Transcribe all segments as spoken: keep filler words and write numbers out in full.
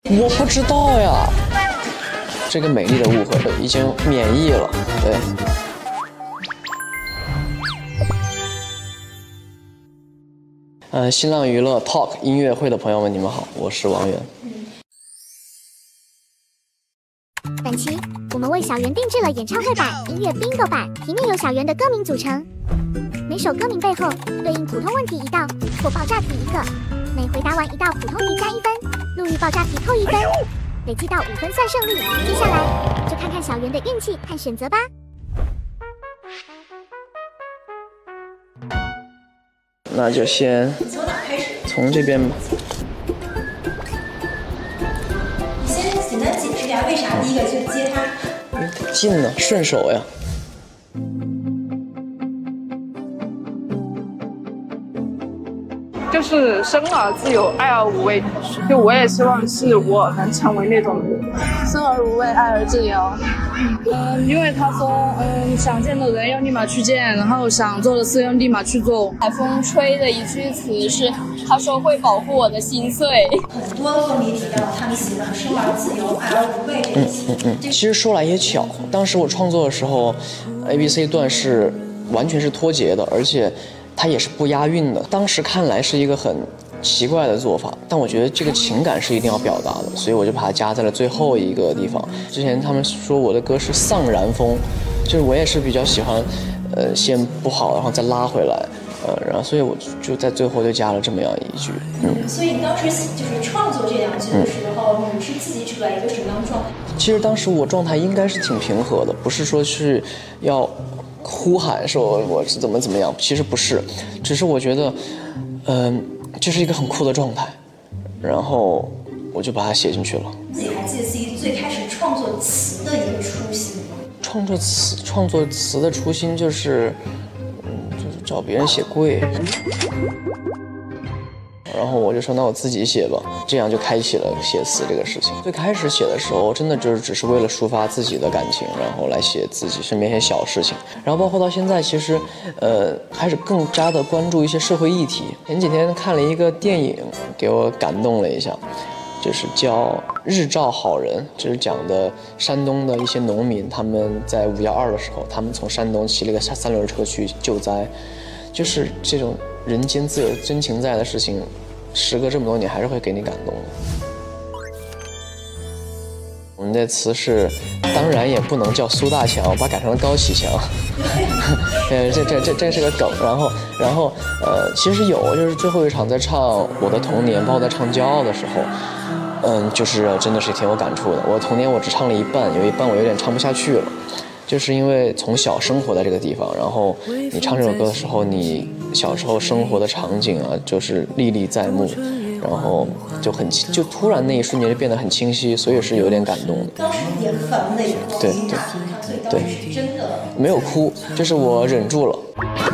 我不知道呀。这个美丽的误会已经免疫了，对。呃，新浪娱乐 Talk 音乐会的朋友们，你们好，我是王源。 本期我们为小圆定制了演唱会版、音乐 bingo 版，题面由小圆的歌名组成，每首歌名背后对应普通问题一道或爆炸题一个，每回答完一道普通题加一分，路遇爆炸题扣一分，累计到五分算胜利。接下来就看看小圆的运气和选择吧。 那就先从哪开始？ 从这边吧。 你先简单解释一下为啥第一个就接它？ 因为它近呢，顺手呀。 就是生而自由，爱而无畏。就我也希望是我能成为那种人，生而无畏，爱而自由。嗯，因为他说，嗯，想见的人要立马去见，然后想做的事要立马去做。 海风吹的一句词是，他说会保护我的心碎。 很多歌迷提到他们喜欢生而自由，爱而无畏这一些。 嗯嗯嗯。其实说来也巧，当时我创作的时候 ，A B C 段是完全是脱节的，而且它也是不押韵的。当时看来是一个很奇怪的做法，但我觉得这个情感是一定要表达的，所以我就把它加在了最后一个地方。之前他们说我的歌是丧然风，就是我也是比较喜欢，呃，先不好，然后再拉回来，呃，然后所以我就在最后就加了这么样一句。嗯。 所以你当时就是创作这两句的时候，嗯、你是自己处在一个什么样的状态？ 其实当时我状态应该是挺平和的，不是说是要呼喊说我是怎么怎么样，其实不是，只是我觉得，嗯、呃，这是一个很酷的状态，然后我就把它写进去了。 自己还记得自己最开始创作词的一个初心吗？ 创作词创作词的初心就是，嗯，就是找别人写贵。然后我就说，那我自己写吧，这样就开启了写词这个事情。最开始写的时候，真的就是只是为了抒发自己的感情，然后来写自己身边一些小事情。然后包括到现在，其实，呃，开始更加的关注一些社会议题。前几天看了一个电影，给我感动了一下，就是叫《日照好人》，就是讲的山东的一些农民，他们在五幺二的时候，他们从山东骑了一个三轮车去救灾，就是这种人间自有真情在的事情。时隔这么多年，还是会给你感动的。我们的词是，当然也不能叫苏大强，把它改成了高启强。呃，这这这这是个梗。然后然后呃，其实有，就是最后一场在唱《我的童年》，包括在唱《骄傲》的时候，嗯，就是真的是挺有感触的。我的童年我只唱了一半，有一半我有点唱不下去了。就是因为从小生活在这个地方，然后你唱这首歌的时候，你小时候生活的场景啊，就是历历在目，然后就很就突然那一瞬间就变得很清晰，所以是有点感动的。 当时眼泛泪光， 对对对， 是真的没有哭，就是我忍住了。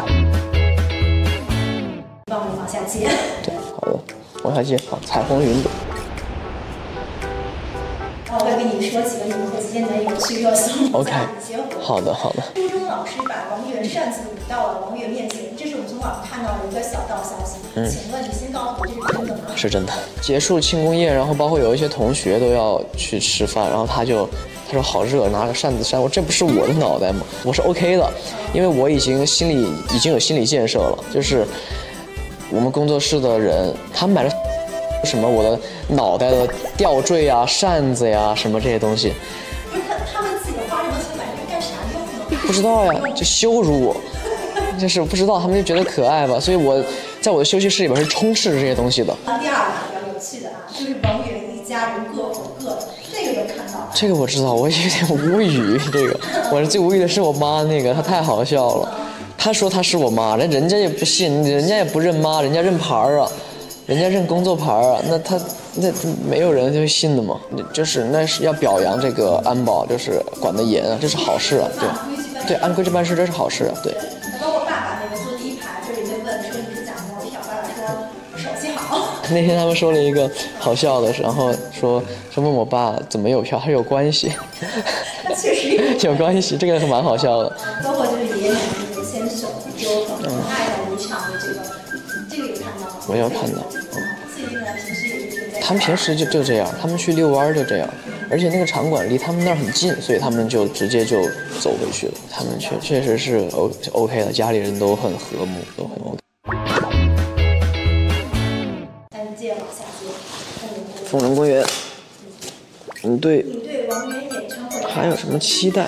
帮我往下接。 对，好的，往下接，好，彩虹云朵。 我会跟你说几个你们会间的有趣热搜。 OK， 好的好的。 初中老师把王源擅自舞到了王源面前，这是我们从网上看到的一个小道消息。嗯，请问你先告诉我，这是真的吗？ 是真的。结束庆功宴，然后包括有一些同学都要去吃饭，然后他就他说好热，拿个扇子扇我，这不是我的脑袋吗？我是 OK 的，因为我已经心里已经有心理建设了，就是我们工作室的人，他们买了。什么我的脑袋的吊坠啊、扇子呀、什么这些东西， 不是他他们自己花这么钱买这个干啥用呢？ 不知道呀，就羞辱我，就是不知道，他们就觉得可爱吧，所以我在我的休息室里边是充斥着这些东西的。 第二个比较有趣的啊，就是王源一家人各吼各的，这个有看到。 这个我知道，我有点无语。这个我最无语的是我妈那个，她太好笑了。她说她是我妈，那人家也不信，人家也不认妈，人家认牌啊。人家认工作牌啊，那他那没有人会信的嘛，就是那是要表扬这个安保，就是管得严啊，这是好事啊，对，对，按规矩办事，这是好事啊，对。 包括爸爸那个坐第一排，这里被问说你是假模特，爸爸说手气好。 那天他们说了一个好笑的，然后说说问我爸怎么有票，他说有关系， 确实有有关系，这个蛮好笑的。 包括就是爷爷奶奶的牵手，就很很爱的一场的这个，这个有看到吗？ 我有看到。 他们平时就就这样，他们去遛弯就这样，而且那个场馆离他们那儿很近，所以他们就直接就走回去了。他们确确实是 O OK 的，家里人都很和睦，都很 OK。 单届往下接， 丰城公园，你对你对王源演唱会还有什么期待？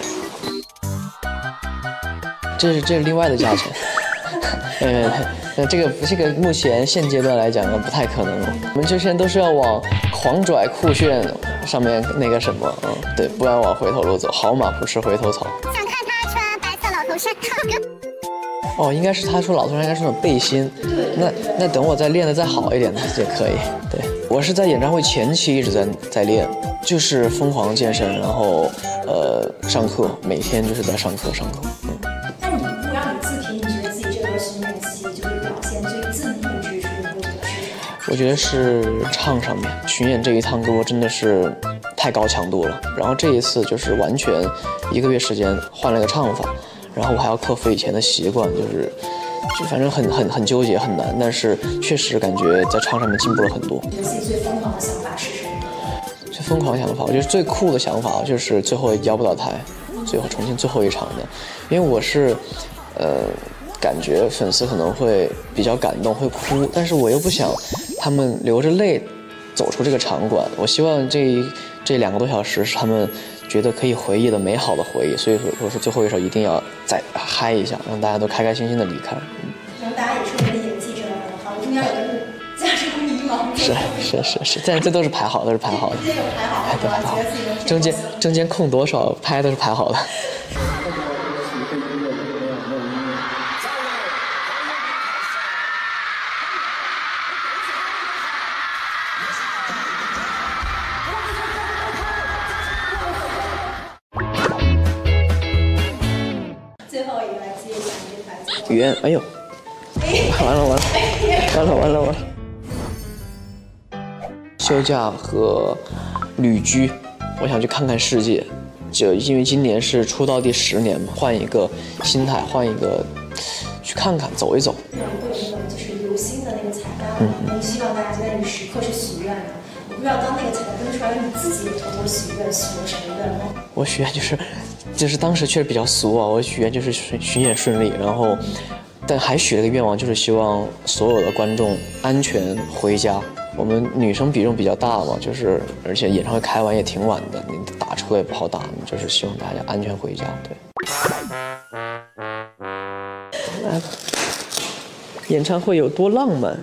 这是这是另外的价钱。呃，那这个这个目前现阶段来讲呢，不太可能了。我们就现在都是要往狂拽酷炫上面那个什么，嗯，对，不然往回头路走。好马不吃回头草。 想看他穿白色老头衫唱歌。 哦，应该是他说老头衫应该是那种背心。那那等我再练得再好一点的也可以。对，我是在演唱会前期一直在在练，就是疯狂健身，然后呃上课，每天就是在上课上课。嗯。 那你不让你自评，你觉得自己这个巡演期就是表现最自负之处，你会觉得是什么？ 我觉得是唱上面，巡演这一趟歌真的是太高强度了。然后这一次就是完全一个月时间换了个唱法，然后我还要克服以前的习惯，就是就反正很很很纠结很难，但是确实感觉在唱上面进步了很多。 你自己最疯狂的想法是什么？ 最疯狂的想法，我觉得最酷的想法就是最后邀不到台，最后重庆最后一场的，因为我是呃。感觉粉丝可能会比较感动，会哭，但是我又不想他们流着泪走出这个场馆。我希望这一这两个多小时是他们觉得可以回忆的美好的回忆，所以说我说最后一首一定要再嗨一下，让大家都开开心心的离开。嗯， 然后大家也说你的演技真的很好，中间有一个驾车迷茫。 是是是是，但这都是排好，都是排好的。 中间有排好的， 对，排好。中间中间空多少拍都是排好的。语言，哎呦，完了完了，完了完了完了。休假和旅居，我想去看看世界，就因为今年是出道第十年嘛，换一个心态，换一个去看看，走一走。 有一个那个就是流星的那个彩蛋，嗯嗯，希望大家在那个时刻是许愿的。我不知道当那个彩蛋登出来，你自己也偷偷许愿，许了什么愿吗？ 我许愿就是。就是当时确实比较俗啊，我许愿就是巡巡演顺利，然后，但还许了个愿望，就是希望所有的观众安全回家。我们女生比重比较大嘛，就是而且演唱会开完也挺晚的，你打车也不好打，就是希望大家安全回家。对，来吧，演唱会有多浪漫？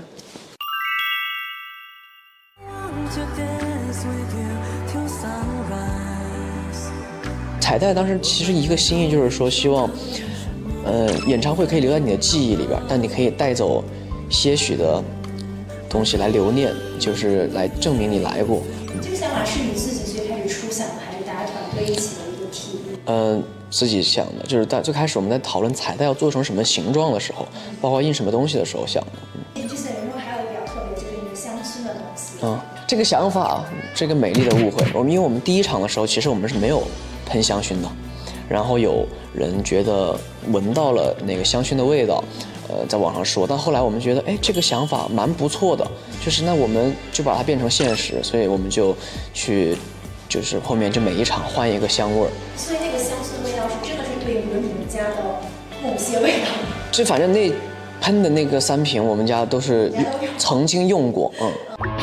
彩带当时其实一个心意就是说，希望，呃，演唱会可以留在你的记忆里边，但你可以带走些许的东西来留念，就是来证明你来过。 这个想法是你自己最开始初想的，还是大家团队一起的一个提议？ 嗯、呃，自己想的，就是在最开始我们在讨论彩带要做成什么形状的时候，包括印什么东西的时候想的。 嗯，之前人说还有一个比较特别，就是你的香薰的东西。 嗯，这个想法，这个美丽的误会，我们因为我们第一场的时候，其实我们是没有喷香薰的，然后有人觉得闻到了那个香薰的味道，呃，在网上说，但后来我们觉得，哎，这个想法蛮不错的，就是那我们就把它变成现实，所以我们就去，就是后面就每一场换一个香味儿。 所以那个香薰味道是真的是对应着你们家的某些味道。 这反正那喷的那个三瓶，我们家都是曾经用过，嗯。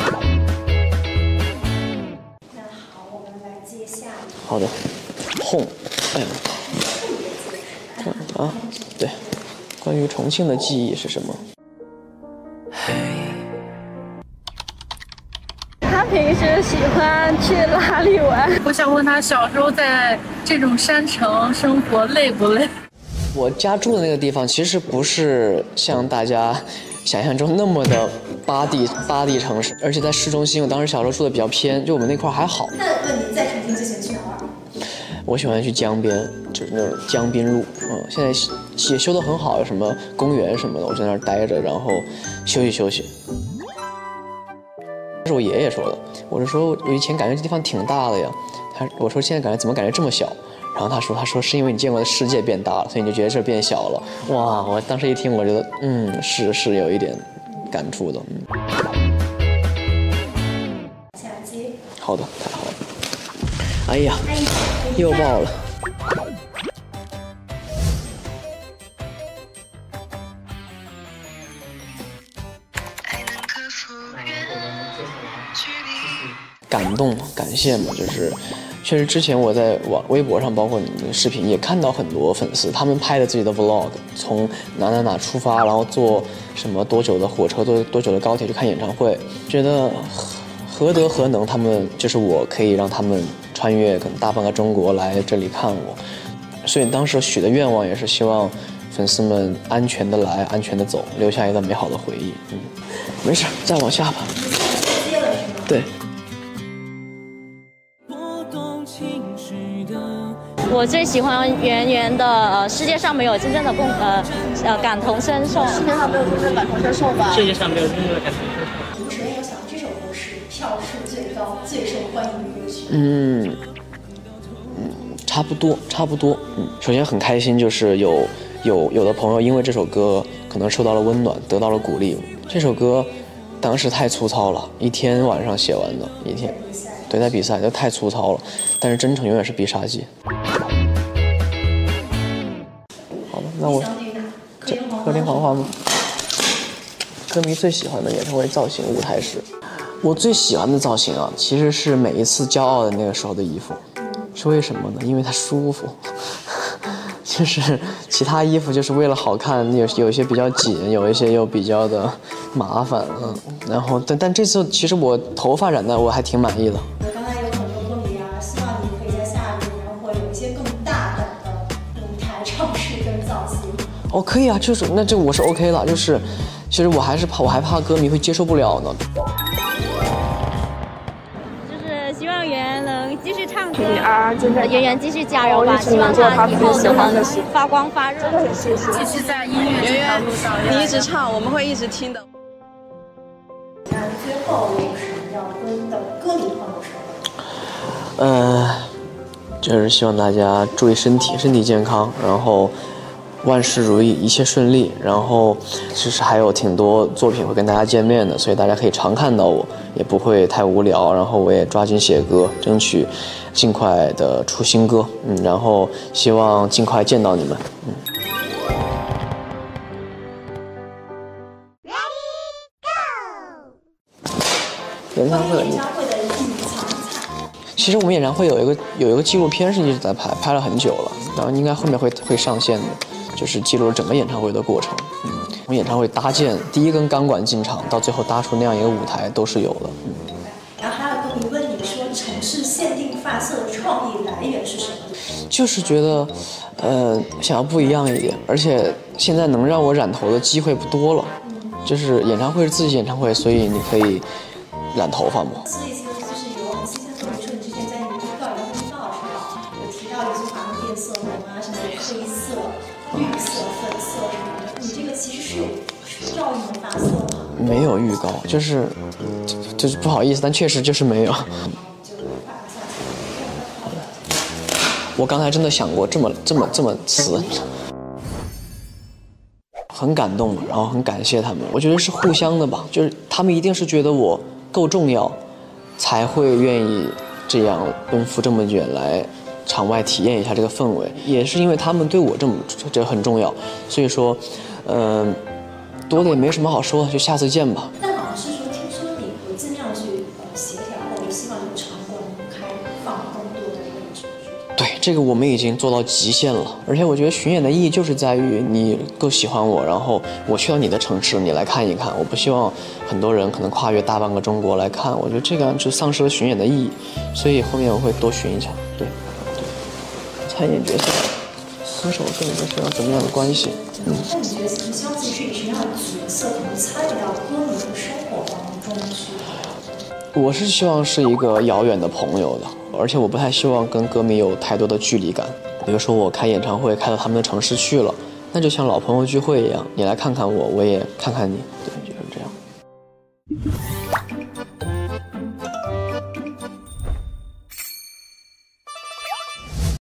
那好，我们来接下一个。 好的。哄，哎呀，啊，对，关于重庆的记忆是什么？ 他平时喜欢去哪里玩？ 我想问他小时候在这种山城生活累不累？ 我家住的那个地方其实不是像大家想象中那么的八地八地城市，而且在市中心。我当时小时候住的比较偏，就我们那块还好。 那问你在重庆之前去哪玩？ 我喜欢去江边，就是那种江滨路，嗯，现在也修得很好，有什么公园什么的，我在那儿待着，然后休息休息。这是我爷爷说的，我是说我以前感觉这地方挺大的呀，他我说现在感觉怎么感觉这么小？然后他说他说是因为你见过的世界变大了，所以你就觉得这变小了。哇，我当时一听，我觉得嗯是是有一点感触的，嗯。 好的，太好了。哎呀，又爆了。感动感谢嘛，就是确实之前我在网微博上，包括你的视频也看到很多粉丝，他们拍的自己的 vlog， 从哪哪哪出发，然后坐什么多久的火车，多多久的高铁去看演唱会，觉得何德何能，他们就是我可以让他们穿越可能大半个中国来这里看我，所以当时许的愿望也是希望粉丝们安全的来，安全的走，留下一段美好的回忆。嗯，没事，再往下吧。对。 我最喜欢圆圆的呃，世界上没有真正的共呃呃感同身受。 世界上没有真正感同身受吧？ 世界上没有真正的感同身受。 主持人有想这首歌是票数最高、最受欢迎的歌曲。 嗯嗯，差不多，差不多。嗯，首先很开心，就是有有有的朋友因为这首歌可能受到了温暖，得到了鼓励。这首歌当时太粗糙了，一天晚上写完的，一天。对，在比赛就太粗糙了，但是真诚永远是必杀技。好吧，那我这歌林黄花吗？歌迷最喜欢的演唱会造型舞台是，我最喜欢的造型啊，其实是每一次骄傲的那个时候的衣服，是为什么呢？因为它舒服。就是其他衣服就是为了好看，有有一些比较紧，有一些又比较的麻烦，嗯，然后但但这次其实我头发染的我还挺满意的。 刚才有很多歌迷啊，希望你可以在下一个演唱会有一些更大胆的舞台尝试跟造型。 哦，可以啊，就是那这我是 OK 了，就是其实我还是怕我还怕歌迷会接受不了呢。 希望圆圆能继续唱歌啊，真的， 圆圆继续加油吧！希望她以后都能发光发热。 谢谢，继续在音乐这条路上， 你一直唱，我们会一直听的。 那最后有什么要跟的歌迷朋友说？ 呃，就是希望大家注意身体，身体健康，然后万事如意，一切顺利。然后其实还有挺多作品会跟大家见面的，所以大家可以常看到我，也不会太无聊。然后我也抓紧写歌，争取尽快的出新歌。嗯，然后希望尽快见到你们。嗯。演唱会的，其实我们演唱会有一个有一个纪录片是一直在拍，拍了很久了，然后应该后面会会上线的。就是记录了整个演唱会的过程，嗯，从演唱会搭建第一根钢管进场，到最后搭出那样一个舞台，都是有的。嗯。 然后还有歌迷问你说，城市限定发色的创意来源是什么？ 就是觉得，呃，想要不一样一点，而且现在能让我染头的机会不多了。就是演唱会是自己演唱会，所以你可以染头发嘛。 所以其实就是有我们新鲜和你说，你之前在你预告有预告是吧？有提到一句话，变色龙啊，什么黑色。绿色、粉色什么的，你这个其实是有照应的发色吗？ 没有预告，就是就是不好意思，但确实就是没有。好的，我刚才真的想过这么这么这么词，很感动，然后很感谢他们。我觉得是互相的吧，就是他们一定是觉得我够重要，才会愿意这样奔赴这么远来。场外体验一下这个氛围，也是因为他们对我这么这很重要，所以说，嗯、呃，多的也没什么好说的，就下次见吧。 但好像是说，听说你会尽量去呃协调，或者希望这个场馆能开放更多的位置。 对，这个我们已经做到极限了，而且我觉得巡演的意义就是在于你够喜欢我，然后我去到你的城市，你来看一看。我不希望很多人可能跨越大半个中国来看，我觉得这个样就丧失了巡演的意义，所以后面我会多巡一下。对。参演角色，歌手跟歌手要怎么样的关系？ 嗯，那你觉得你希望自己是以什么样的角色，可能参与到歌迷的生活当中去？ 我是希望是一个遥远的朋友的，而且我不太希望跟歌迷有太多的距离感。比如说我开演唱会开到他们的城市去了，那就像老朋友聚会一样，你来看看我，我也看看你。对。